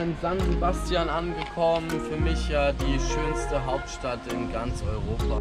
in San Sebastian angekommen. Für mich ja die schönste Hauptstadt in ganz Europa.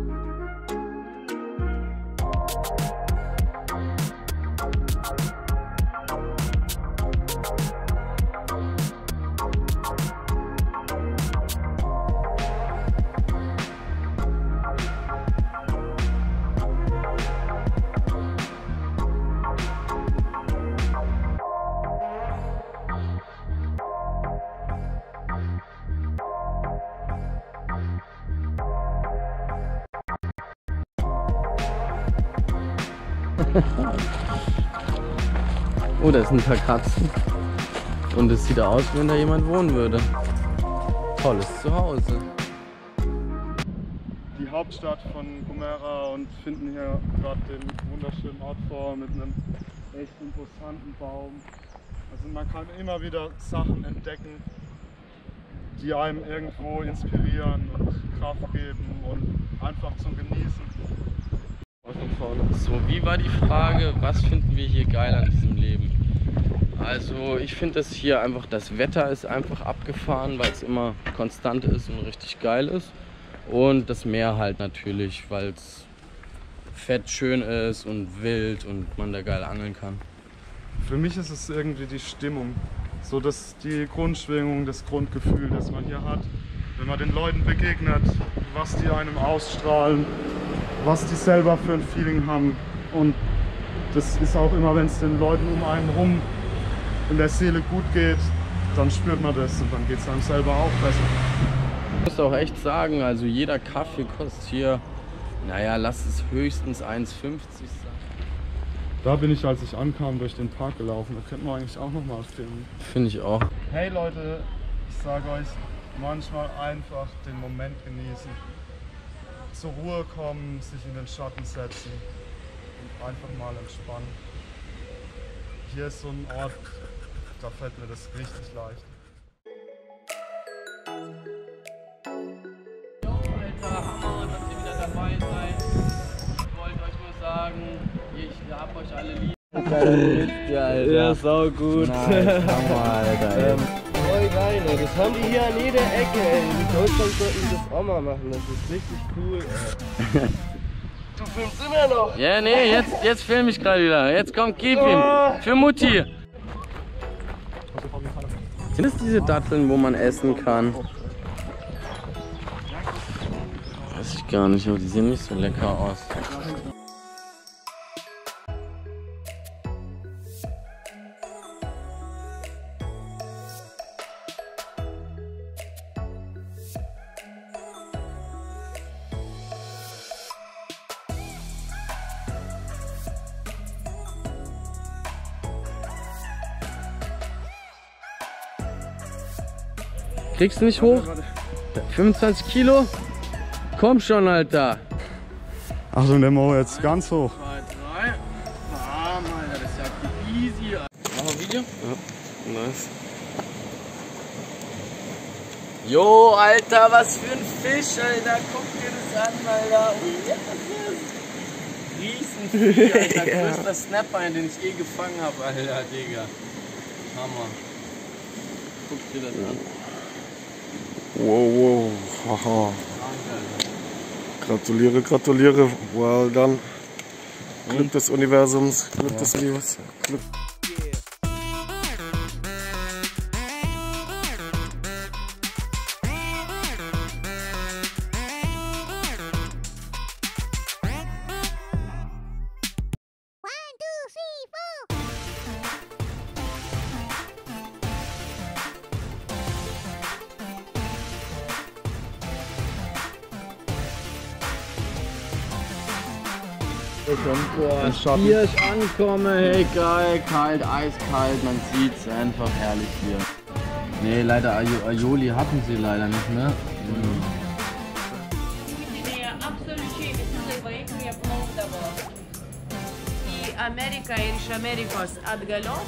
Oh, da sind ein paar Katzen. Und es sieht aus, wenn da jemand wohnen würde. Tolles Zuhause. Die Hauptstadt von Gomera und finden hier gerade den wunderschönen Ort vor mit einem echt imposanten Baum. Also man kann immer wieder Sachen entdecken, die einem irgendwo inspirieren und Kraft geben und einfach zum Genießen. So, wie war die Frage, was finden wir hier geil an diesem Leben? Also ich finde das hier einfach, das Wetter ist einfach abgefahren, weil es immer konstant ist und richtig geil ist. Und das Meer halt natürlich, weil es fett schön ist und wild und man da geil angeln kann. Für mich ist es irgendwie die Stimmung, so dass die Grundschwingung, das Grundgefühl, das man hier hat, wenn man den Leuten begegnet, was die einem ausstrahlen, was die selber für ein Feeling haben. Und das ist auch immer, wenn es den Leuten um einen rum in der Seele gut geht, dann spürt man das und dann geht es einem selber auch besser. Ich muss auch echt sagen, also jeder Kaffee kostet hier, naja, lass es höchstens 1,50 sein. Da bin ich, als ich ankam, durch den Park gelaufen. Da könnten wir eigentlich auch noch mal filmen. Finde ich auch. Hey Leute, ich sage euch, manchmal einfach den Moment genießen. Zur Ruhe kommen, sich in den Schatten setzen und einfach mal entspannen. Hier ist so ein Ort, da fällt mir das richtig leicht. Jo, Alter, Hammer, dass ihr wieder dabei seid. Ich wollte euch nur sagen, ich hab euch alle lieb. Ja, sau gut. Nice, Hammer, Alter. Voll geil, ey. Das haben die hier an jeder Ecke, ey. In Deutschland sollten die das auch mal machen. Das ist richtig cool, ey. Du filmst immer noch. Ja, nee, jetzt film ich gerade wieder. Jetzt kommt, gib ihm. Für Mutti. Sind es diese Datteln, wo man essen kann? Weiß ich gar nicht, aber die sehen nicht so lecker aus. Kriegst du nicht hoch? 25 Kilo? Komm schon, Alter. Achtung, der Mo jetzt ganz hoch. 2, 3. Bam, Alter, das ist ja easy. Machen wir ein Video? Ja, nice. Jo, Alter, was für ein Fisch, Alter. Guck dir das an, Alter. Riesenfisch, Alter. Größter Snapper, den ich je gefangen habe, Alter, Digga. Hammer. Guck dir das an. Wow, haha. Gratuliere, gratuliere. Well done. Glück des Universums, Glück des Lebens. Glück. Boah, hier ich ankomme, hey geil, kalt, eiskalt, man sieht's einfach herrlich hier. Nee, leider Aioli hatten sie leider nicht mehr. Америка и Америкос отголос.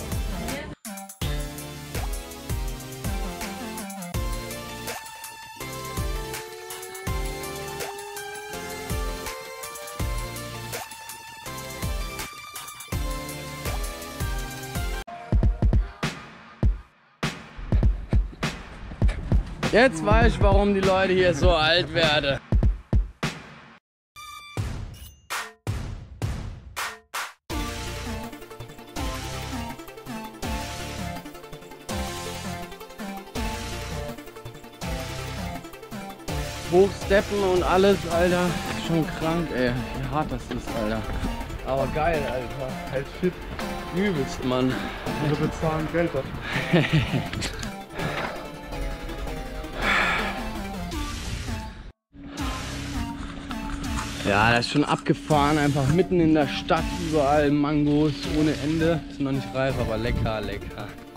Jetzt weiß ich, warum die Leute hier so alt werden. Hochsteppen und alles, Alter. Schon krank, ey. Wie hart das ist, Alter. Aber geil, Alter. Halt fit. Übelst, Mann. Wir bezahlen Geld dafür. Ja, das ist schon abgefahren. Einfach mitten in der Stadt, überall Mangos ohne Ende. Ist noch nicht reif, aber lecker, lecker.